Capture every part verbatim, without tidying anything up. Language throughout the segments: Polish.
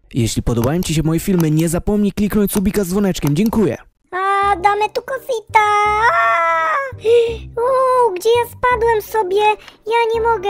Jeśli podobają Ci się moje filmy, nie zapomnij kliknąć subika z dzwoneczkiem. Dziękuję. A, damy tu kosita. O, gdzie ja spadłem sobie? Ja nie mogę.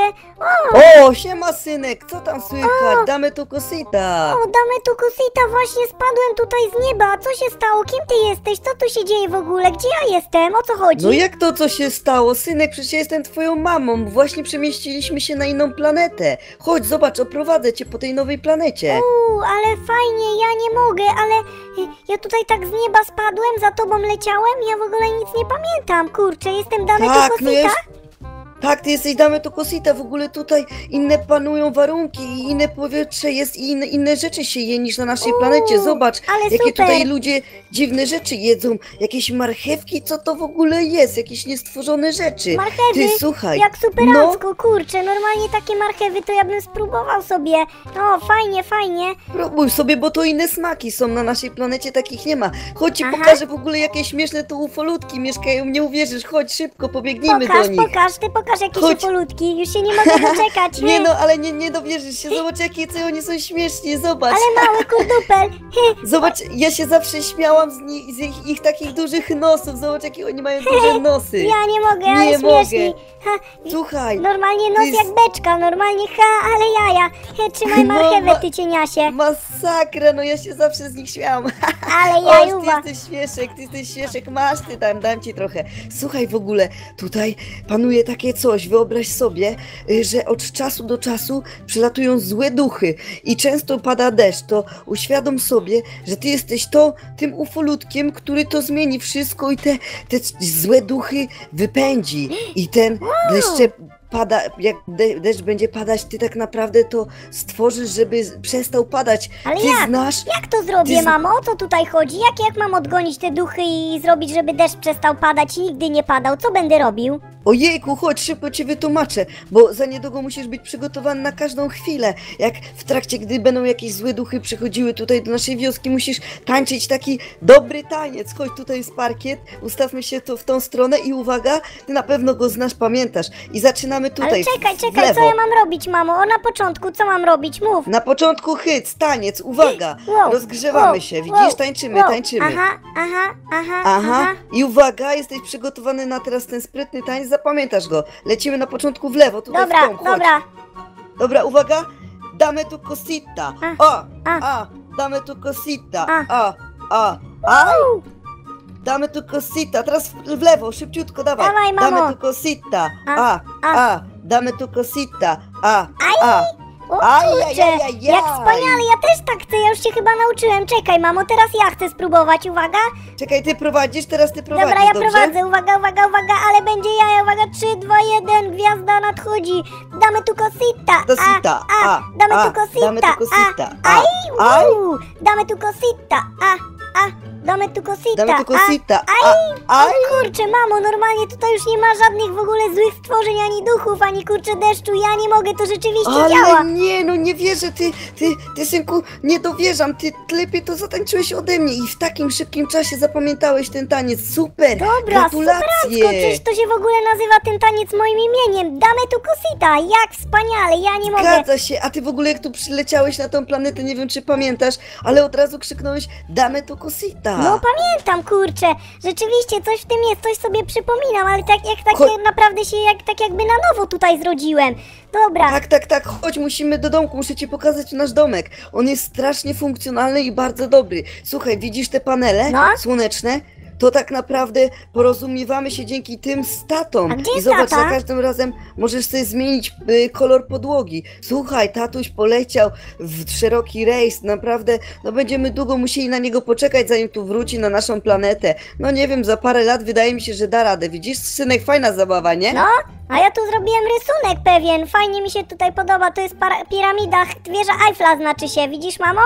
O, O, siema synek, co tam słychać? O. Damy tu kosita. o, damy tu kosita. Właśnie spadłem tutaj z nieba. Co się stało? Kim ty jesteś? Co tu się dzieje w ogóle? Gdzie ja jestem? O co chodzi? No jak to, co się stało? Synek, przecież ja jestem twoją mamą. Właśnie przemieściliśmy się na inną planetę. Chodź, zobacz, oprowadzę cię po tej nowej planecie. Uuu, ale fajnie, ja nie mogę, ale y, ja tutaj tak z nieba spadłem, za tobą leciałem, ja w ogóle nic nie pamiętam, kurczę, jestem dane tu Tak, kosita? no ja już... Tak, ty jesteś damy to kosita, w ogóle tutaj inne panują warunki i inne powietrze jest i inne, inne rzeczy się je niż na naszej Uuu, planecie. Zobacz, ale jakie super. tutaj ludzie dziwne rzeczy jedzą, jakieś marchewki, co to w ogóle jest, jakieś niestworzone rzeczy. Marchewy, Ty, słuchaj, jak superacko, kurczę, normalnie takie marchewy to ja bym spróbował sobie, no fajnie, fajnie. próbuj sobie, bo to inne smaki są na naszej planecie, takich nie ma. Chodź ci Aha. pokażę w ogóle jakie śmieszne tu ufolutki mieszkają, nie uwierzysz, chodź szybko, pobiegnijmy Pokaż, do nich. pokaż, ty pokaż jakieś Chodź. polutki, już się nie mogę doczekać. Nie no, ale nie, nie dowierzysz się, zobacz jakie co oni są śmieszni, zobacz. Ale mały kurdupel, Zobacz, ja się zawsze śmiałam z, nich, z ich, ich takich dużych nosów, zobacz jakie oni mają duże nosy. ja nie mogę, Nie ale mogę. śmieszni. Ha, Słuchaj, normalnie nos ty jak beczka, normalnie ha, ale jaja. He, trzymaj No, marchewę, ma- ty cieniasie. masakra, no ja się zawsze z nich śmiałam. Ale O, ty jajuwa. jesteś śmieszek, ty jesteś śmieszek, masz ty tam, dam ci trochę. Słuchaj, w ogóle tutaj panuje takie coś, wyobraź sobie, y, że od czasu do czasu przylatują złe duchy i często pada deszcz, to uświadom sobie, że ty jesteś to, tym ufolutkiem, który to zmieni wszystko i te, te c- złe duchy wypędzi i ten deszcze pada, jak de, deszcz będzie padać, ty tak naprawdę to stworzysz, żeby z- przestał padać. Ale ty jak? znasz Jak to zrobię, Ty z- mamo? O co tutaj chodzi? Jak, jak mam odgonić te duchy i zrobić, żeby deszcz przestał padać i nigdy nie padał? Co będę robił? Ojejku, chodź, szybko ci wytłumaczę, bo za niedługo musisz być przygotowany na każdą chwilę. Jak w trakcie, gdy będą jakieś złe duchy przychodziły tutaj do naszej wioski, musisz tańczyć taki dobry taniec. Chodź, tutaj jest parkiet, ustawmy się tu w tą stronę i uwaga, ty na pewno go znasz, pamiętasz. I zaczynamy tutaj, Ale czekaj, w, w czekaj, co lewo. ja mam robić, mamo? O, na początku, co mam robić? Mów. Na początku hyc, taniec, uwaga, Wow, rozgrzewamy wow, się, wow, widzisz, tańczymy, wow. tańczymy. Aha, aha, aha, Aha, i uwaga, jesteś przygotowany na teraz ten sprytny taniec, zapamiętasz go. Lecimy na początku w lewo, tutaj Dobra, w tą, chodź. dobra. Dobra, uwaga, damy tu cosita. A, O, a. a, damy tu cosita. A. A, a, a, Uuu, damy tu cosita. Teraz w, w lewo, szybciutko, dawaj. Dawaj, mamo. Damy tu cosita. A, A, a. a, damy tu cosita. A, Aj. a. o Aj, kurczę, aj, aj, aj, jak aj. wspaniale, ja też tak chcę, ja już się chyba nauczyłem. Czekaj, mamo, teraz ja chcę spróbować, uwaga. Czekaj, ty prowadzisz, teraz ty prowadzisz, Dobra, ja dobrze? prowadzę, uwaga, uwaga, uwaga, ale będzie jaja, uwaga, trzy, dwa, jeden, gwiazda nadchodzi. Damy tu kosita. Cosita, A, a, a, damy a, tu kosita. damy tu cosita, A, a, aj, aj. uu, damy tu kosita. A, a, damy tu kosita. Damy tu cosita. A, aj, A, aj. o kurczę, mamo, normalnie tutaj już nie ma żadnych w ogóle złych stworzeń, ani duchów, ani kurczę deszczu. Ja nie mogę, to rzeczywiście Ale działa. nie, no nie wierzę, ty, ty, ty synku, nie dowierzam, ty lepiej to zatańczyłeś ode mnie i w takim szybkim czasie zapamiętałeś ten taniec, super, Dobra, superacko, gratulacje. przecież to się w ogóle nazywa ten taniec moim imieniem. Damy tu kosita, jak wspaniale, ja nie mogę. Zgadza się, a ty w ogóle jak tu przyleciałeś na tą planetę, nie wiem czy pamiętasz, ale od razu krzyknąłeś, damy tu cosita. No pamiętam, kurczę, rzeczywiście coś w tym jest, coś sobie przypominam, ale tak jak tak Cho- naprawdę się jak, tak jakby na nowo tutaj zrodziłem. Dobra, Tak, tak, tak, chodź, musimy do domku, muszę ci pokazać nasz domek. On jest strasznie funkcjonalny i bardzo dobry. Słuchaj, widzisz te panele No. słoneczne? To tak naprawdę porozumiewamy się dzięki tym z tatą. A gdzie I jest zobacz, tata? za każdym razem możesz sobie zmienić y, kolor podłogi. Słuchaj, tatuś poleciał w szeroki rejs, naprawdę, no będziemy długo musieli na niego poczekać, zanim tu wróci na naszą planetę. No nie wiem, za parę lat wydaje mi się, że da radę. Widzisz, synek, fajna zabawa, nie? no, a ja tu zrobiłem rysunek pewien, fajnie mi się tutaj podoba, to jest para- piramida, wieża Eiffla znaczy się, widzisz, mamo?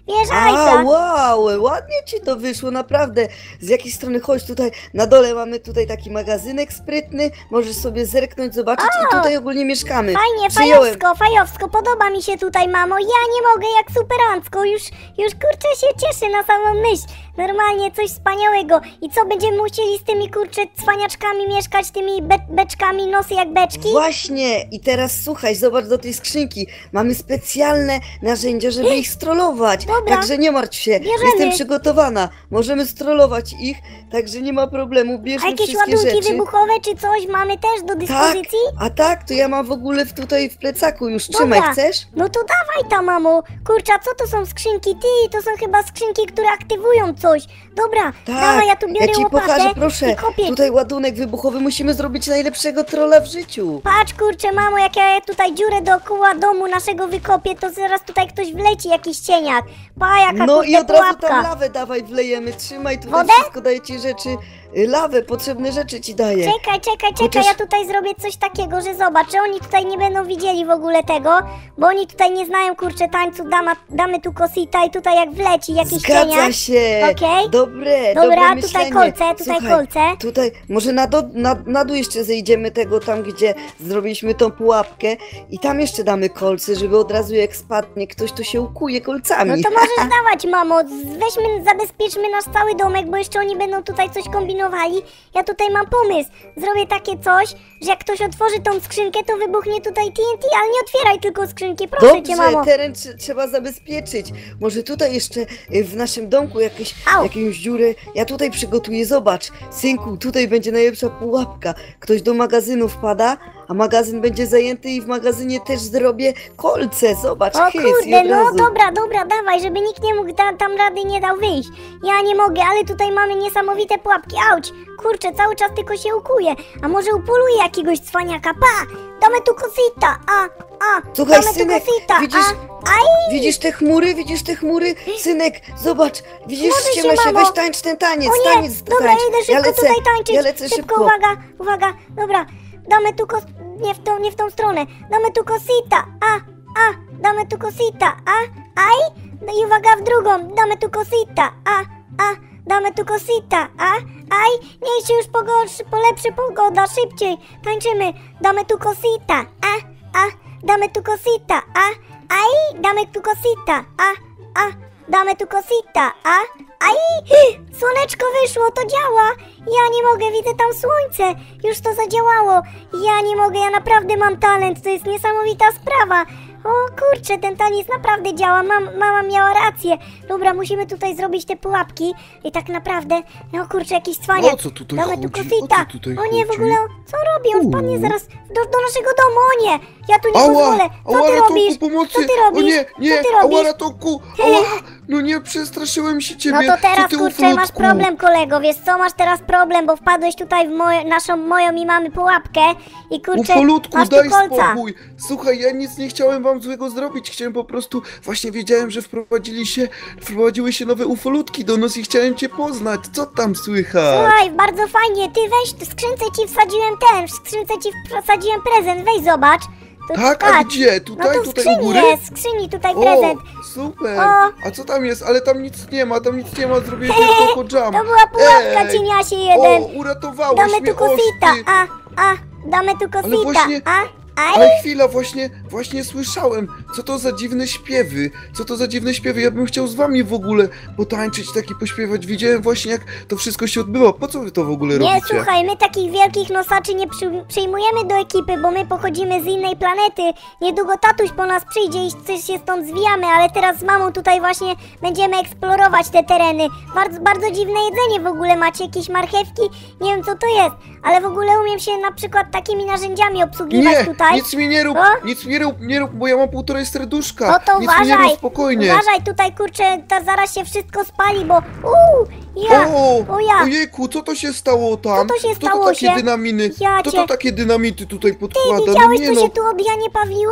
Bierz A, hajsa. wow, ładnie ci to wyszło, naprawdę. Z jakiej strony? Chodź tutaj, na dole mamy tutaj taki magazynek sprytny, możesz sobie zerknąć, zobaczyć i tutaj ogólnie mieszkamy. Fajnie, Przyjąłem. fajowsko, fajowsko, podoba mi się tutaj, mamo. Ja nie mogę, jak superancko. Już, już kurczę się cieszę na samą myśl. Normalnie coś wspaniałego. I co, będziemy musieli z tymi kurczę cwaniaczkami mieszkać, tymi be beczkami, nosy jak beczki? Właśnie, i teraz słuchaj, zobacz do tej skrzynki. Mamy specjalne narzędzia, żeby ich strollować. Dobra. Także nie martw się, Bierzemy. jestem przygotowana. Możemy strollować ich, także nie ma problemu, A bierzmy jakieś wszystkie ładunki rzeczy. wybuchowe czy coś mamy też do Tak, dyspozycji? a tak, to ja mam w ogóle w, tutaj w plecaku już. Trzymaj, Dobra. chcesz? No to dawaj ta, mamo. Kurczę, co to są skrzynki? Ty, to są chyba skrzynki, które aktywują coś. Dobra, Tak, dawaj, ja tu biorę ja ci łopatę pokażę, proszę. i kopię. Tutaj ładunek wybuchowy, musimy zrobić najlepszego trolla w życiu. Patrz, kurczę, mamo, jak ja tutaj dziurę dookoła domu naszego wykopię, to zaraz tutaj ktoś wleci, jakiś cieniak. Pa, jaka No kurde i od razu pułapka. tam lawę dawaj, wlejemy. Trzymaj, tutaj Wodę? wszystko daję ci rzeczy. y, Lawę, potrzebne rzeczy ci daję. Czekaj, czekaj, czekaj, Chociaż- ja tutaj zrobię coś takiego, że zobacz, że oni tutaj nie będą widzieli w ogóle tego, bo oni tutaj nie znają, kurczę, tańcu, dama, damy tu kosita i tutaj jak wleci jakiś Zgadza cieniak. się. Okej. Dobre, Dobra, dobre tutaj myślenie. kolce, tutaj Słuchaj, kolce. Tutaj, może na, do, na, na dół jeszcze zejdziemy tego tam, gdzie zrobiliśmy tą pułapkę i tam jeszcze damy kolce, żeby od razu jak spadnie, ktoś tu się ukuje kolcami. No to możesz dawać, mamo, z- weźmy, zabezpieczmy nasz cały domek, bo jeszcze oni będą tutaj coś kombinowali. Ja tutaj mam pomysł, zrobię takie coś, że jak ktoś otworzy tą skrzynkę, to wybuchnie tutaj T N T, ale nie otwieraj tylko skrzynki, proszę cię, mamo. Dobrze, teren tr- trzeba zabezpieczyć. Może tutaj jeszcze y, w naszym domku jakieś, Au. jakąś dziurę. Ja tutaj przygotuję, zobacz. Synku, tutaj będzie najlepsza pułapka. Ktoś do magazynu wpada, a magazyn będzie zajęty i w magazynie też zrobię kolce. Zobacz, O hys, i kurde, od no razu. dobra, dobra, dawaj, żeby nikt nie mógł ta, tam rady nie dał wyjść. Ja nie mogę, ale tutaj mamy niesamowite pułapki, auć. Kurczę, cały czas tylko się ukuje. A może upoluję jakiegoś cwaniaka, pa! Damy tu kosita, a, a, Słuchaj, damy synek, tu kosita, widzisz, a, aj! widzisz te chmury, widzisz te chmury? Synek, zobacz, widzisz Modlę w się, ciemności, mamo. weź tańcz ten taniec, O nie, taniec, dobra, tańcz. idę szybko ja lecę, tutaj tańczyć. ja lecę szybko. uwaga, uwaga, dobra, damy tu kos... Nie w tą, nie w tą stronę. Damy tu kosita, a, a, damy tu kosita, a, aj! No i uwaga w drugą, damy tu kosita, a, a, damy tu kosita, a, aj! Niech się już pogorszy, polepszy pogoda, szybciej, tańczymy, damy tu kosita, a, a, damy tu kosita, a, aj! Damy tu kosita, a, a, damy tu kosita, a, aj! Słoneczko wyszło, to działa! Ja nie mogę, widzę tam słońce! Już to zadziałało! Ja nie mogę, ja naprawdę mam talent, to jest niesamowita sprawa! O kurczę, ten taniec naprawdę działa, Mam, mama miała rację. Dobra, musimy tutaj zrobić te pułapki i tak naprawdę, o kurczę, jakiś cwaniak. O co tutaj Damy chodzi? tu kosita. O co tutaj O nie, w chodzi? ogóle, co robi? On wpadnie Uuu. zaraz do, do naszego domu, o nie! Ja tu nie Ała! pozwolę! Co Ała, ty ratunku, robisz? pomocy! Co ty robisz? O nie, nie! Co ty Ała, robisz? ratunku! Ała! No nie, przestraszyłem się ciebie! No to teraz, Co ty, kurczę, masz uflutku? problem, kolego, wiesz co, masz teraz problem, bo wpadłeś tutaj w moje, naszą, moją i mamy pułapkę i kurczę, Ufolutku, masz tu daj kolca. spokój! Słuchaj, ja nic nie chciałem wam złego zrobić, chciałem po prostu... Właśnie wiedziałem, że wprowadzili się... Wprowadziły się nowe ufolutki do nas i chciałem cię poznać. Co tam słychać? Słuchaj, bardzo fajnie, ty weź, w skrzynce ci wsadziłem ten, w skrzynce ci wsadziłem prezent, weź zobacz. To, Tak, a patrz. gdzie? No Tutaj, tu w tutaj u skrzyni góry? jest, w skrzyni tutaj O, prezent. super! O. A co tam jest? Ale tam nic nie ma, tam nic nie ma, zrobiłem tylko jam. To była pułapka, Ej, cieniasie O, jeden. uratowałeś Damy mnie, tu kosita, oż ty. a, a, damy tu kosita, właśnie- a, aj. Ale chwila, właśnie, właśnie słyszałem, co to za dziwne śpiewy, co to za dziwne śpiewy, ja bym chciał z wami w ogóle potańczyć, taki pośpiewać, widziałem właśnie jak to wszystko się odbywa, po co wy to w ogóle Nie, robicie? słuchaj, my takich wielkich nosaczy nie przy, przyjmujemy do ekipy, bo my pochodzimy z innej planety. Niedługo tatuś po nas przyjdzie i coś się stąd zwijamy, ale teraz z mamą tutaj właśnie będziemy eksplorować te tereny. Bardzo, bardzo dziwne jedzenie w ogóle macie, jakieś marchewki, nie wiem co to jest, ale w ogóle umiem się na przykład takimi narzędziami obsługiwać Nie, tutaj. nic mi nie rób, O? nic mi nie rób, nie rób, bo ja mam półtorej serduszka, No to nic mi nie uważaj, rób, spokojnie. uważaj, tutaj kurczę, to zaraz się wszystko spali, bo uuu, ja, O, o ja. ojejku, co to się stało tam? Co to się Kto stało to takie się? dynaminy? Ja Kto cię- to takie dynamity tutaj Ty podkłada? widziałeś, no nie co no. się tu od Janie Pawliło?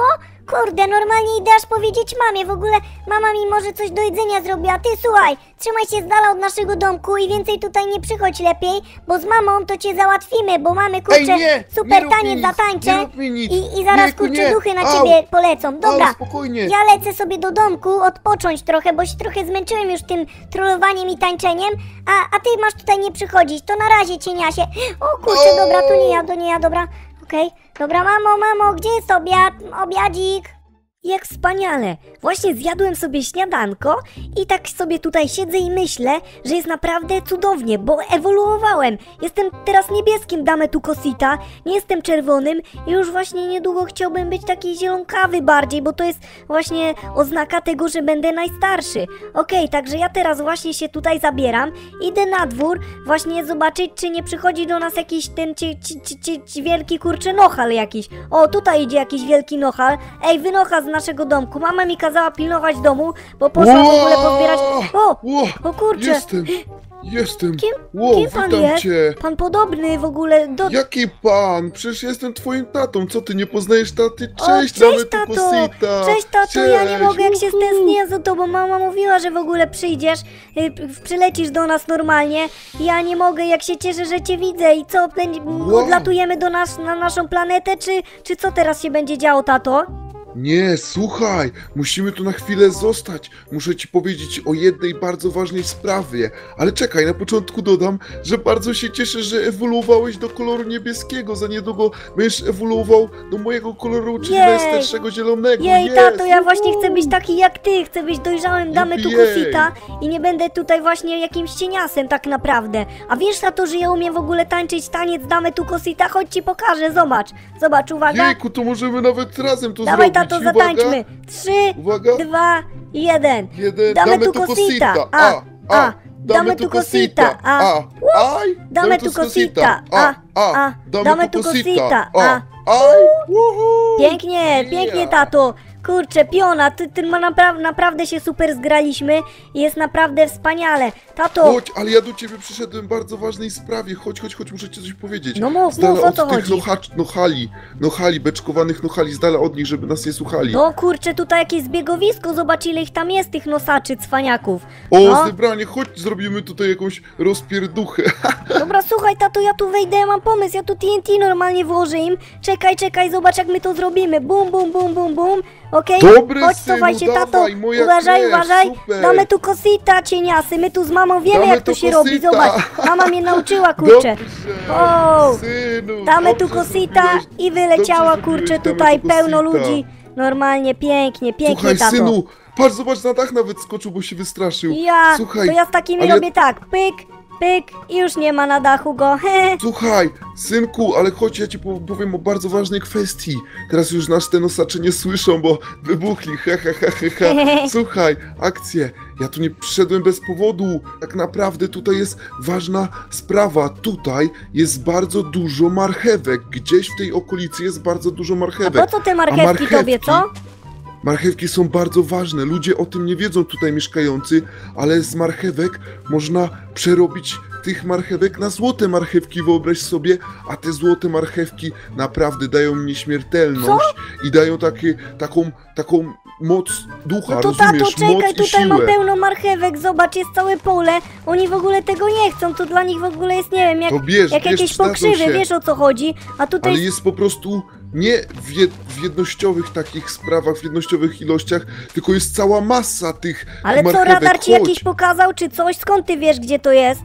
Kurde, normalnie idę aż powiedzieć mamie, w ogóle mama mi może coś do jedzenia zrobiła. Ty, słuchaj, trzymaj się z dala od naszego domku i więcej tutaj nie przychodź lepiej, bo z mamą to cię załatwimy, bo mamy, kurczę, Ej, nie, super nie rób mi taniec nic, zatańczę nie rób mi nic. i, i zaraz, Jejku, kurczę, nie. duchy na Au. ciebie polecą. Dobra, Ale spokojnie. ja lecę sobie do domku odpocząć trochę, bo się trochę zmęczyłem już tym trollowaniem i tańczeniem, a, a ty masz tutaj nie przychodzić, to na razie, cieniasie. O kurczę, O. dobra, to nie ja, to nie ja, dobra, okej. Dobra, mamo, mamo, gdzie jest obiad? Obiadzik. Jak wspaniale! Właśnie zjadłem sobie śniadanko i tak sobie tutaj siedzę i myślę, że jest naprawdę cudownie, bo ewoluowałem. Jestem teraz niebieskim Dame tu Cosita, nie jestem czerwonym i już właśnie niedługo chciałbym być taki zielonkawy bardziej, bo to jest właśnie oznaka tego, że będę najstarszy. Okej, także ja teraz właśnie się tutaj zabieram, idę na dwór właśnie zobaczyć, czy nie przychodzi do nas jakiś ten ci, ci, ci, ci, ci wielki kurczę nochal jakiś. O, tutaj idzie jakiś wielki nochal. Ej, wynocha z naszego domku. Mama mi kazała pilnować domu, bo poszła w ogóle pozbierać... O! Ło, O kurczę! Jestem, jestem. Kim, Ło, kim pan witam jest? cię. Pan podobny w ogóle do... Jaki pan? Przecież jestem twoim tatą. Co ty nie poznajesz taty? O, Cześć, cześć, Dame tu tato! Cosita. Cześć, tato, ja nie Cześć. mogę, jak się Uhu. stęsknię za tobą. Mama mówiła, że w ogóle przyjdziesz, y, p- przylecisz do nas normalnie. Ja nie mogę, jak się cieszę, że cię widzę. I co, będzie, Wow. odlatujemy do nas, na naszą planetę, czy, czy co teraz się będzie działo, tato? Nie, słuchaj, musimy tu na chwilę zostać. Muszę ci powiedzieć o jednej bardzo ważnej sprawie. Ale czekaj, na początku dodam, że bardzo się cieszę, że ewoluowałeś do koloru niebieskiego. Za niedługo będziesz ewoluował do mojego koloru, czyli Jej. najstarszego zielonego. Jej, Jest. tato, ja właśnie chcę być taki jak ty, chcę być dojrzałym Dame tu Jej. Cosita i nie będę tutaj właśnie jakimś cieniasem tak naprawdę. A wiesz, tato, że ja umiem w ogóle tańczyć taniec Dame tu Cosita? Chodź ci pokażę, zobacz, zobacz, uwaga. Jejku, to możemy nawet razem to Dawaj, zrobić. tato, Uwaga, zatańczmy. Trzy, Uwaga. dwa, jeden. Jeden, Dame tu Cosita. A, a, Dame tu Cosita. A, aj, Dame tu Cosita. A, a, Dame tu Cosita. A, aj, uhu. pięknie, pięknie, Yeah. tato. Kurczę, piona, ty, ty ma napra- naprawdę się super zgraliśmy i jest naprawdę wspaniale. Tato, Chodź, ale ja do ciebie przyszedłem w bardzo ważnej sprawie. Chodź, chodź, chodź, muszę ci coś powiedzieć. No mów, Z dala mów, o od co tych chodzi? nohacz, nohali, nohali, beczkowanych nohali, z dala od nich, żeby nas nie słuchali. no kurczę, tutaj jakieś zbiegowisko, zobacz ile ich tam jest, tych nosaczy, cwaniaków. O, no. zebranie, chodź, zrobimy tutaj jakąś rozpierduchę. Dobra, słuchaj, tato, ja tu wejdę, ja mam pomysł, ja tu T N T normalnie włożę im. Czekaj, czekaj, zobacz jak my to zrobimy. Bum, bum, bum, bum, bum. Okej, Dobry chodź, synu, cofaj się, tato. dawaj, moja Uważaj, krew, uważaj. super. Damy tu Cosita, cieniasy. My tu z mamą wiemy, Damy jak to tu się robi. Cosita. Zobacz, mama mnie nauczyła, kurczę. Dobrze, O, synu, Damy tu dobrze Cosita zrobiłeś, i wyleciała, dobrze kurczę, zrobiłeś, tutaj Damy tu pełno Cosita. ludzi. Normalnie, pięknie, pięknie, Słuchaj, tato. synu, patrz, zobacz, na dach nawet skoczył, bo się wystraszył. Ja, Słuchaj, to ja z takimi ale- robię tak, pyk, pyk i już nie ma na dachu go. Słuchaj, synku, ale chodź, ja ci po- powiem o bardzo ważnej kwestii. Teraz już nas te nosacze nie słyszą, bo wybuchli, he, he, he, he, he. Słuchaj, akcje, ja tu nie przyszedłem bez powodu. Tak naprawdę tutaj jest ważna sprawa. Tutaj jest bardzo dużo marchewek. Gdzieś w tej okolicy jest bardzo dużo A marchewek. po co te A marchewki tobie, co? Marchewki są bardzo ważne. Ludzie o tym nie wiedzą tutaj mieszkający, ale z marchewek można przerobić tych marchewek na złote marchewki, wyobraź sobie, a te złote marchewki naprawdę dają nieśmiertelność i dają takie, taką, taką moc ducha, No to rozumiesz? tato, czekaj, moc i tutaj mam siłę. pełno marchewek, zobacz, jest całe pole. Oni w ogóle tego nie chcą, to dla nich w ogóle jest, nie wiem, jak, To bierz, jak bierz, jakieś przydadzą pokrzywy, się. wiesz o co chodzi. A tutaj Ale jest po prostu nie w, jed, w jednościowych takich sprawach, w jednościowych ilościach, tylko jest cała masa tych Ale co, marchewek. radar ci Chodź. jakiś pokazał, czy coś? Skąd ty wiesz, gdzie to jest?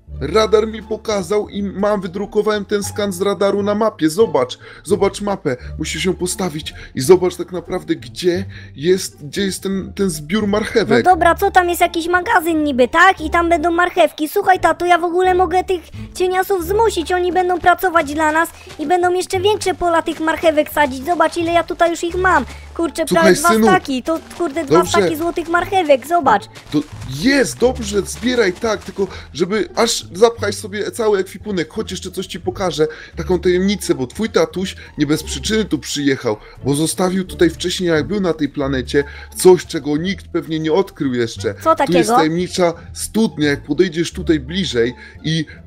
Radar mi pokazał i mam, wydrukowałem ten skan z radaru na mapie. Zobacz, zobacz mapę. Musisz ją postawić i zobacz tak naprawdę, gdzie jest, gdzie jest ten, ten zbiór No marchewek. dobra, co tam jest jakiś magazyn niby, tak? I tam będą marchewki. Słuchaj, tato, ja w ogóle mogę tych cieniasów zmusić, oni będą pracować dla nas i będą jeszcze większe pola tych marchewek sadzić. Zobacz, ile ja tutaj już ich mam. Kurczę, Słuchaj, prawie dwa synu, staki, to kurde dwa dobrze. staki złotych marchewek, zobacz. To jest, dobrze, zbieraj tak, tylko żeby aż zapchaj sobie cały ekwipunek. Chodź, jeszcze coś ci pokażę, taką tajemnicę, bo twój tatuś nie bez przyczyny tu przyjechał, bo zostawił tutaj wcześniej, jak był na tej planecie, coś, czego nikt pewnie nie odkrył jeszcze. Co Tu jest takiego? tajemnicza studnia, jak podejdziesz tutaj bliżej i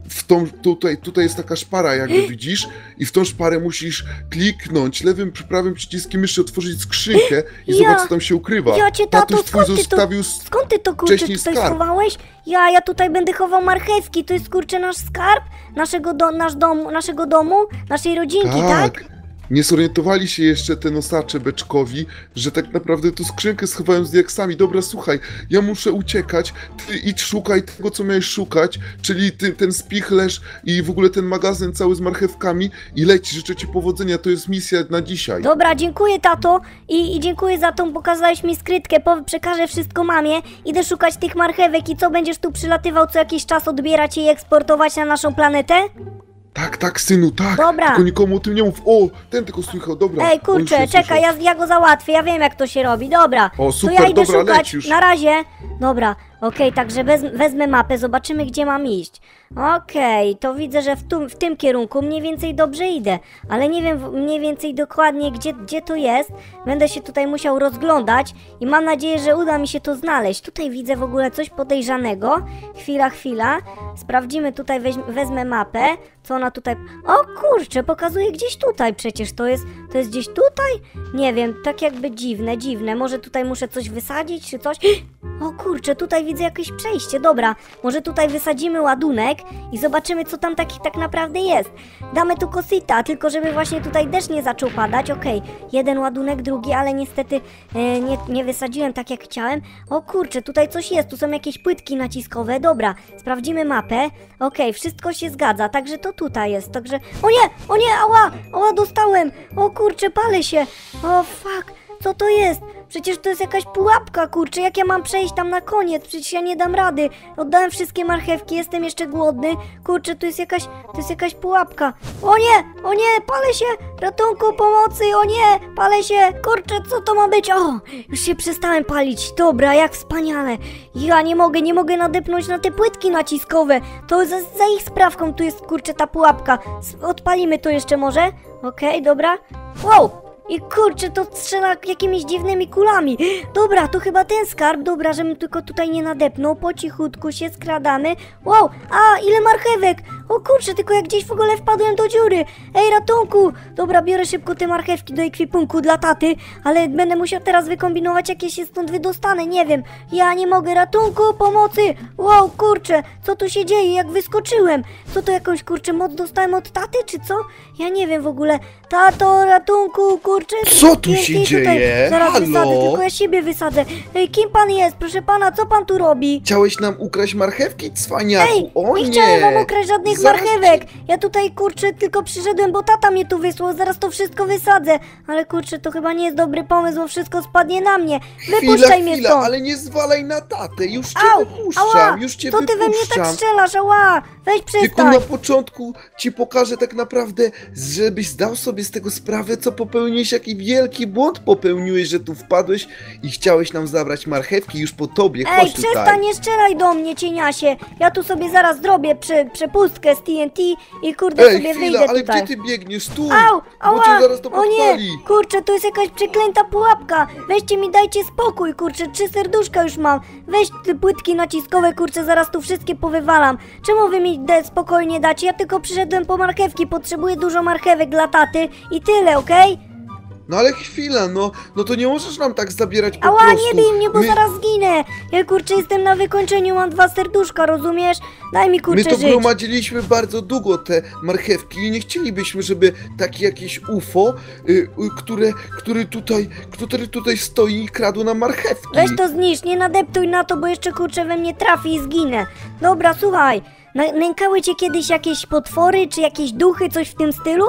w tą, tutaj, tutaj jest taka szpara, jakby widzisz, i w tą szparę musisz kliknąć lewym, prawym przyciskiem myszy, otworzyć skrzynkę i Ja- zobacz, co tam się ukrywa. Ja cię, tato, Tatuś twój skąd ty to- zostawił... Skąd ty to kurczę Wcześniej tutaj skarb. schowałeś? Ja, ja tutaj będę chował marchewki, to jest kurczę nasz skarb? Naszego, do, nasz dom, naszego domu? Naszej rodzinki, tak? Tak. Nie zorientowali się jeszcze te nosacze beczkowi, że tak naprawdę tu skrzynkę schowałem z diaksami. Dobra, słuchaj, ja muszę uciekać, ty idź szukaj tego, co miałeś szukać, czyli ty, ten spichlerz i w ogóle ten magazyn cały z marchewkami i leć, życzę ci powodzenia, to jest misja na dzisiaj. Dobra, dziękuję tato i, i dziękuję za tą, pokazałeś mi skrytkę, po, przekażę wszystko mamie, idę szukać tych marchewek i co, będziesz tu przylatywał co jakiś czas, odbierać je i eksportować na naszą planetę? Tak, tak, synu, tak. Dobra. Tylko nikomu o tym nie mów. O, ten tylko słychał, dobra. Ej, on już kurczę, nie czekaj, słyszał. ja, ja go załatwię, ja wiem jak to się robi, dobra. O, To super, ja idę dobra, szukać, leć już. na razie. Dobra, okej, także wez, wezmę mapę, zobaczymy gdzie mam iść. Okej, to widzę, że w, tu, w tym kierunku mniej więcej dobrze idę, ale nie wiem w- mniej więcej dokładnie gdzie, gdzie to jest. Będę się tutaj musiał rozglądać i mam nadzieję, że uda mi się to znaleźć. Tutaj widzę w ogóle coś podejrzanego. Chwila, chwila. Sprawdzimy tutaj, weź, wezmę mapę. Co ona tutaj... O kurczę, pokazuje gdzieś tutaj przecież. To jest, to jest gdzieś tutaj? Nie wiem, tak jakby dziwne, dziwne. Może tutaj muszę coś wysadzić czy coś? O kurczę, tutaj widzę jakieś przejście. Dobra, może tutaj wysadzimy ładunek i zobaczymy co tam taki tak naprawdę jest. Damy tu kosita, tylko żeby właśnie tutaj deszcz nie zaczął padać. Okej, jeden ładunek, drugi, ale niestety e, nie, nie wysadziłem tak jak chciałem. O kurczę, tutaj coś jest, tu są jakieś płytki naciskowe. Dobra, sprawdzimy mapę. Okej, wszystko się zgadza, także to tutaj jest, także... O nie, o nie, ała, ała, dostałem. O kurczę, palę się. O fuck, co to jest? Przecież to jest jakaś pułapka, kurczę, jak ja mam przejść tam na koniec? Przecież ja nie dam rady. Oddałem wszystkie marchewki, jestem jeszcze głodny. Kurczę, to jest jakaś, to jest jakaś pułapka. O nie, o nie, palę się! Ratunku, pomocy, o nie, palę się! Kurczę, co to ma być? O, już się przestałem palić. Dobra, jak wspaniale. Ja nie mogę, nie mogę nadepnąć na te płytki naciskowe. To za, za ich sprawką tu jest, kurczę, ta pułapka. S- Odpalimy to jeszcze może? Okej, dobra. Wow! I kurczę, to strzela jakimiś dziwnymi kulami. Dobra, to chyba ten skarb. Dobra, żebym tylko tutaj nie nadepnął. Po cichutku się skradamy. Wow, a ile marchewek. O kurczę, tylko jak gdzieś w ogóle wpadłem do dziury. Ej, ratunku. Dobra, biorę szybko te marchewki do ekwipunku dla taty. Ale będę musiał teraz wykombinować, jak ja się stąd wydostanę. Nie wiem, ja nie mogę. Ratunku, pomocy. Wow, kurczę, co tu się dzieje, jak wyskoczyłem? Co to, jakąś kurczę moc dostałem od taty, czy co? Ja nie wiem w ogóle. Tato, ratunku, kurczę. Co tu się T N T tutaj. dzieje? Zaraz Halo? wysadzę, tylko ja siebie wysadzę. Ej, kim pan jest? Proszę pana, co pan tu robi? Chciałeś nam ukraść marchewki, cwaniaku? Ej, o nie nie! chciałem wam ukraść żadnych Zaraz marchewek. ci- Ja tutaj, kurczę, tylko przyszedłem, bo tata mnie tu wysłał. Zaraz to wszystko wysadzę. Ale kurczę, to chyba nie jest dobry pomysł, bo wszystko spadnie na mnie. Chwila, Wypuszczaj mnie chwila, stąd. ale nie zwalaj na tatę, już cię Au, wypuszczam, ała, już cię co ty we mnie wypuszczam. tak strzelasz, ała? Weź Tylko przestań. na początku ci pokażę tak naprawdę, żebyś zdał sobie z tego sprawę, co popełniłeś, jaki wielki błąd popełniłeś, że tu wpadłeś i chciałeś nam zabrać marchewki już po tobie. Ej, Chodź przestań, tutaj. nie strzelaj do mnie, cieniasie. Ja tu sobie zaraz zrobię prze, przepustkę z T N T i kurde Ej, sobie chwila, wyjdę ale tutaj. gdzie ty biegniesz? Stój! Au, Bo cię ała, zaraz to o nie, podpali. kurczę, to jest jakaś przeklęta pułapka. Weźcie mi, dajcie spokój, kurczę, trzy serduszka już mam. Weź te płytki naciskowe, kurczę, zaraz tu wszystkie powywalam. Czemu wy mi de spokojnie dacie? Ja tylko przyszedłem po marchewki, potrzebuję dużo marchewek dla taty i tyle, okej? No ale chwila, no, no to nie możesz nam tak zabierać po Ała, prostu. nie bij mnie, bo my, zaraz zginę. Ja, kurczę, jestem na wykończeniu, mam dwa serduszka, rozumiesz? Daj mi, My kurczę, to żyć. gromadziliśmy bardzo długo te marchewki i nie chcielibyśmy, żeby takie jakieś U F O, y, y, które, który tutaj, który tutaj stoi i kradło nam marchewki. Weź to zniszcz, nie nadeptuj na to, bo jeszcze kurczę we mnie trafi i zginę. Dobra, słuchaj, nę- nękały cię kiedyś jakieś potwory, czy jakieś duchy, coś w tym stylu?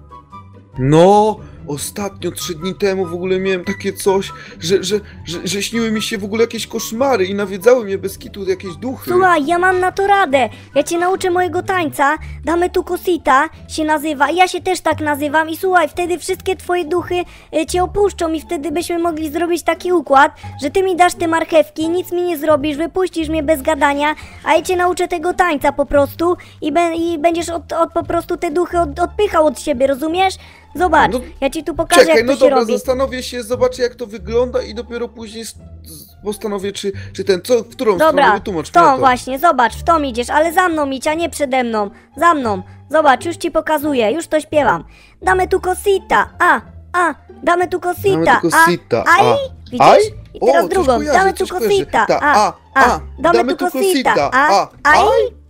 No, ostatnio, trzy dni temu w ogóle miałem takie coś, że, że, że, że śniły mi się w ogóle jakieś koszmary i nawiedzały mnie bez kitu jakieś duchy. Słuchaj, ja mam na to radę. Ja cię nauczę mojego tańca, damy tu kosita, się nazywa, ja się też tak nazywam i słuchaj, wtedy wszystkie twoje duchy y, cię opuszczą i wtedy byśmy mogli zrobić taki układ, że ty mi dasz te marchewki, nic mi nie zrobisz, wypuścisz mnie bez gadania, a ja cię nauczę tego tańca po prostu i, be, i będziesz od, od, po prostu te duchy od, odpychał od siebie, rozumiesz? Zobacz, No, ja ci tu pokażę, Czekaj, jak to no się dobra, robi. zastanowię się, zobaczę jak to wygląda i dopiero później s- z- postanowię, czy, czy ten, co, w którą Dobra, stronę wytłumacz w mi na tą to. właśnie, zobacz, w tą idziesz, ale za mną idź, a nie przede mną. Za mną, zobacz, już ci pokazuję, już to śpiewam. Damy tu cosita, a, a, damy tu cosita, Damy tu cosita, a, a. aj, widzisz? Aj? I teraz O, coś drugą, kojarzę, damy tu coś kojarzę. cosita, Ta, a, a, a, a, damy tu cosita, a, aj.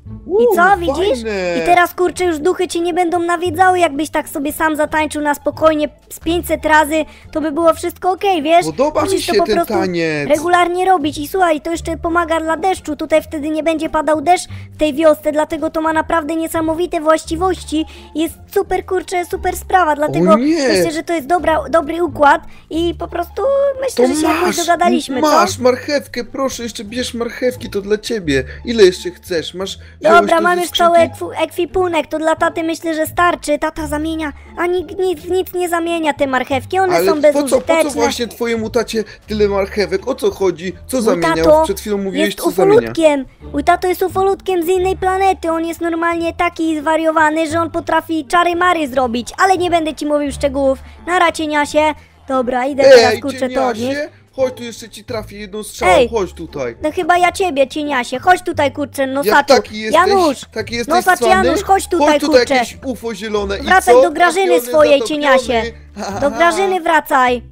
I co, Uuu, widzisz? fajne. I teraz, kurczę, już duchy cię nie będą nawiedzały, jakbyś tak sobie sam zatańczył na spokojnie z pięćset razy, to by było wszystko okej, wiesz? Podoba mi Musisz się to po ten prostu taniec. regularnie robić i słuchaj, to jeszcze pomaga dla deszczu, tutaj wtedy nie będzie padał deszcz w tej wiosce, dlatego to ma naprawdę niesamowite właściwości, jest super, kurczę, super sprawa, dlatego O nie. myślę, że to jest dobra, dobry układ i po prostu myślę, To że się jakoś masz, dogadaliśmy, masz co? marchewkę, proszę, jeszcze bierz marchewki, to dla ciebie. Ile jeszcze chcesz? Masz, wziąłeś Dobra, to mam ze już cały skrzynki? ekwu, ekwipunek, to dla taty myślę, że starczy. Tata zamienia, a nic, nic, nic nie zamienia te marchewki, one Ale są po co, po bezużyteczne. co właśnie twojemu tacie tyle marchewek? O co chodzi? Co Mój zamieniał? tato Przed chwilą mówiłeś, jest co zamienia. ufolutkiem. Mój tato jest ufolutkiem z innej planety. On jest normalnie taki zwariowany, że on potrafi czary-mary zrobić. Ale nie będę ci mówił szczegółów. Nara, cieniasie. Dobra, idę teraz, Ej, kurczę, to odnieść. cieniasie, chodź tu jeszcze ci trafię jedną strzałą, Ej. chodź tutaj. No chyba ja ciebie, cieniasie. Chodź tutaj, kurczę, Jak nosaczu. taki jesteś, Janusz, taki jesteś nosacz cwany? Janusz, chodź tutaj, chodź tutaj kurczę. jakieś U F O zielone. I Wracaj co? do Grażyny Trafiony, swojej, zatopiony. cieniasie. Do Aha. Grażyny wracaj.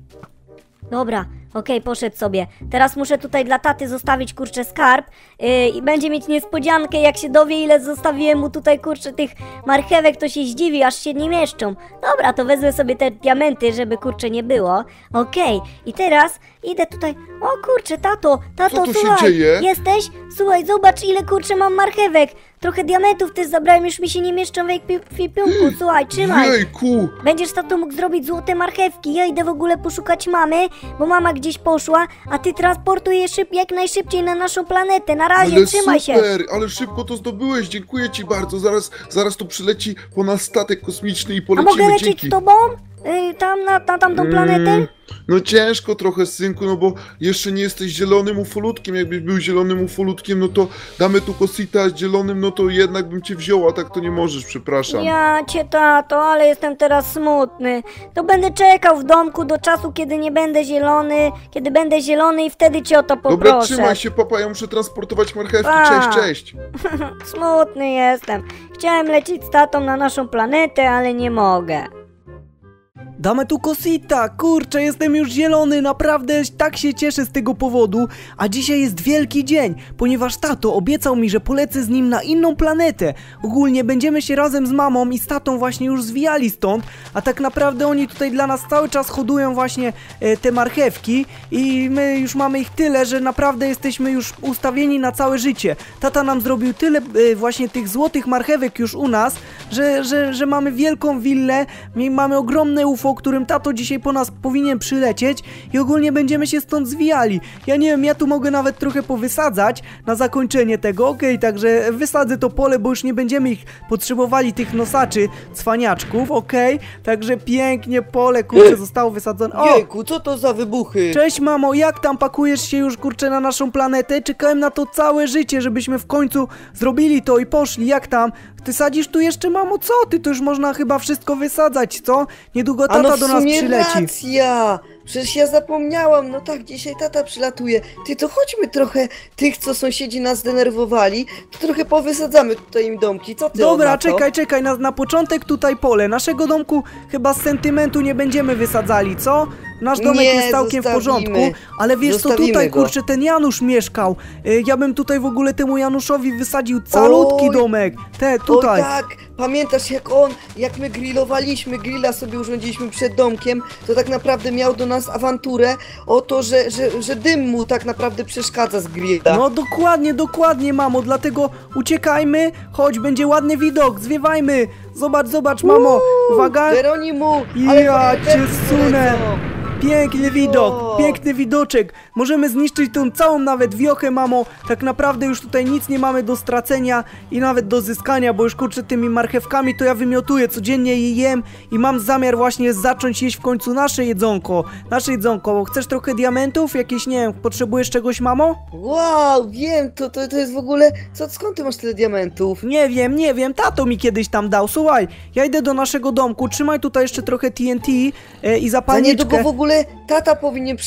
Dobra, okej, poszedł sobie. Teraz muszę tutaj dla taty zostawić, kurczę, skarb yy, i będzie mieć niespodziankę, jak się dowie, ile zostawiłem mu tutaj, kurczę, tych marchewek, to się zdziwi, aż się nie mieszczą. Dobra, to wezmę sobie te diamenty, żeby, kurczę, nie było. Okej, i teraz idę tutaj... O, kurczę, tato, tato, Co tu się słuchaj, dzieje? jesteś? Słuchaj, zobacz, ile, kurczę, mam marchewek. Trochę diamentów też zabrałem, już mi się nie mieszczą w ekwipunku, słuchaj, trzymaj. Jejku! Będziesz, tato, mógł zrobić złote marchewki. Ja idę w ogóle poszukać mamy, bo mama gdzieś poszła, a ty transportuj je szyb, jak najszybciej na naszą planetę. Na razie, Ale trzymaj się. super, ale szybko to zdobyłeś, dziękuję ci bardzo. Zaraz, zaraz tu przyleci po nas statek kosmiczny i A polecimy, mogę lecieć dzięki. z tobą? Yy, tam, na, na tamtą planetę? Mm, no ciężko trochę, synku, no bo jeszcze nie jesteś zielonym ufolutkiem. Jakbyś był zielonym ufolutkiem, no to damy tu kosita, a z zielonym, no to jednak bym cię wziął, a tak to nie możesz, przepraszam. Ja cię, tato, ale jestem teraz smutny. To będę czekał w domku do czasu, kiedy nie będę zielony, kiedy będę zielony i wtedy cię o to poproszę. Dobra, trzymaj się, papa, ja muszę transportować marchewki. Pa. Cześć, cześć. Smutny jestem. Chciałem lecieć z tatą na naszą planetę, ale nie mogę. Damy tu kosita, kurczę, jestem już zielony, naprawdę tak się cieszę z tego powodu, a dzisiaj jest wielki dzień, ponieważ tato obiecał mi, że polecę z nim na inną planetę. Ogólnie będziemy się razem z mamą i z tatą właśnie już zwijali stąd, a tak naprawdę oni tutaj dla nas cały czas hodują właśnie e, te marchewki i my już mamy ich tyle, że naprawdę jesteśmy już ustawieni na całe życie. Tata nam zrobił tyle e, właśnie tych złotych marchewek już u nas, że, że, że mamy wielką willę, mi- mamy ogromne U F O, którym tato dzisiaj po nas powinien przylecieć i ogólnie będziemy się stąd zwijali. Ja nie wiem, ja tu mogę nawet trochę powysadzać na zakończenie tego, okej, okay, także wysadzę to pole, bo już nie będziemy ich potrzebowali, tych nosaczy, cwaniaczków, okej, okay? Także pięknie pole, kurczę, zostało wysadzone. O! Jejku, co to za wybuchy? Cześć mamo, jak tam, pakujesz się już, kurczę, na naszą planetę? Czekałem na to całe życie, żebyśmy w końcu zrobili to i poszli, jak tam? Ty sadzisz tu jeszcze, mamo? Co ty? To już można chyba wszystko wysadzać, co? Niedługo A tata no w do nas sumie przyleci. racja! Przecież ja zapomniałam, no tak, dzisiaj tata przylatuje. Ty, to chodźmy trochę tych, co sąsiedzi nas zdenerwowali, to trochę powysadzamy tutaj im domki, co ty Dobra, na to? czekaj, czekaj, na, na początek tutaj pole. Naszego domku chyba z sentymentu nie będziemy wysadzali, co? Nasz domek Nie, jest całkiem w zostawimy. porządku, ale wiesz co, Zostawimy tutaj, go. kurczę, ten Janusz mieszkał. Y, Ja bym tutaj w ogóle temu Januszowi wysadził calutki Oj. domek. Te, Oj tutaj. tak, pamiętasz jak on, jak my grillowaliśmy, grilla sobie urządziliśmy przed domkiem, to tak naprawdę miał do nas awanturę o to, że, że, że dym mu tak naprawdę przeszkadza z grilla. No dokładnie, dokładnie, mamo, dlatego uciekajmy, chodź, będzie ładny widok, zwiewajmy. Zobacz, zobacz, mamo, uwaga. Geronimu, ale Ja fajerwerki cię sunę. lecą. Piękny widok, O. piękny widoczek. Możemy zniszczyć tą całą nawet wiochę, mamo. Tak naprawdę już tutaj nic nie mamy do stracenia i nawet do zyskania, bo już kurczę tymi marchewkami to ja wymiotuję, codziennie je jem i mam zamiar właśnie zacząć jeść w końcu nasze jedzonko. Nasze jedzonko. Chcesz trochę diamentów? Jakieś, nie wiem, potrzebujesz czegoś, mamo? Wow, wiem, to, to, to jest w ogóle, co, skąd ty masz tyle diamentów? Nie wiem, nie wiem, tato mi kiedyś tam dał. Słuchaj, ja idę do naszego domku, trzymaj tutaj jeszcze trochę T N T e, i Za niedługo zapalniczkę. w ogóle tata powinien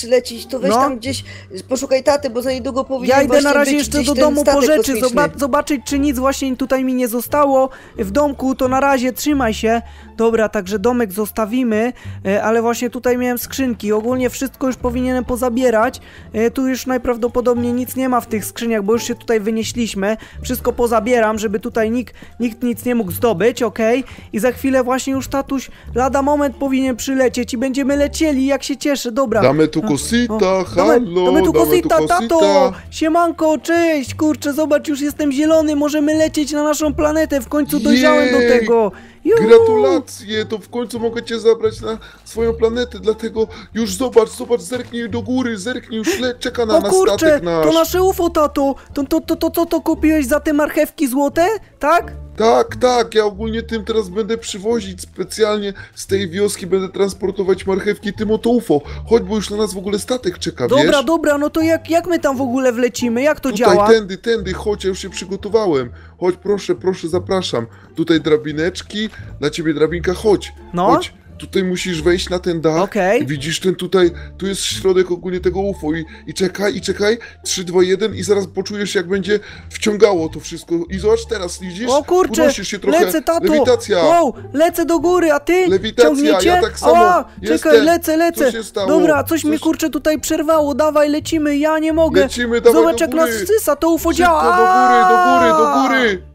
przylecieć, to weź No. tam gdzieś, poszukaj taty, bo za niedługo powinien Ja idę właśnie na razie być jeszcze gdzieś do ten domu po statek rzeczy, kosmiczny. zoba zobaczyć czy nic właśnie tutaj mi nie zostało w domku, to na razie trzymaj się. Dobra, także domek zostawimy, e, ale właśnie tutaj miałem skrzynki, ogólnie wszystko już powinienem pozabierać. E, tu już najprawdopodobniej nic nie ma w tych skrzyniach, bo już się tutaj wynieśliśmy. Wszystko pozabieram, żeby tutaj nikt, nikt nic nie mógł zdobyć, okej? I za chwilę właśnie już tatuś lada moment powinien przylecieć i będziemy lecieli, jak się cieszę, dobra. Damy tu kosita, O, halo, damy, damy tu kosita, kosita. tato! Siemanko, cześć! Kurczę, zobacz, już jestem zielony, możemy lecieć na naszą planetę, w końcu dojrzałem do Jej! tego! Juhu! Gratulacje, to w końcu mogę cię zabrać na swoją planetę, dlatego już zobacz, zobacz, zerknij do góry, zerknij, już le, czeka na O nas kurczę, statek nasz. to nasze U F O, tato! To, to, to, to, to, to kupiłeś za te marchewki złote, tak? Tak, tak, ja ogólnie tym teraz będę przywozić specjalnie z tej wioski, będę transportować marchewki tym oto U F O. Chodź, bo już na nas w ogóle statek czeka, Dobra, wiesz? dobra, no to jak, jak my tam w ogóle wlecimy, jak to Tutaj, działa? tędy, tędy, chodź, ja już się przygotowałem. Chodź, proszę, proszę, zapraszam. Tutaj drabineczki, dla ciebie drabinka, chodź, No. chodź. Tutaj musisz wejść na ten dach. Okej. Widzisz ten tutaj, tu jest środek ogólnie tego U F O i, i czekaj, i czekaj, trzy, dwa, jeden i zaraz poczujesz jak będzie wciągało to wszystko. I zobacz teraz, widzisz? O kurczę, Unosisz się trochę. lecę, tato! Lewitacja. Wow, lecę do góry, a ty? Lewitacja, Ciągniecie? ja tak samo. Ała, Jestem. czekaj, lecę, lecę. Co się stało? Dobra, coś, mi Coś- kurczę tutaj przerwało, dawaj, lecimy, ja nie mogę. Lecimy, dawaj Zobacz do jak nas góry. sysa, to U F O Szybko, działa. do góry, do góry, do góry.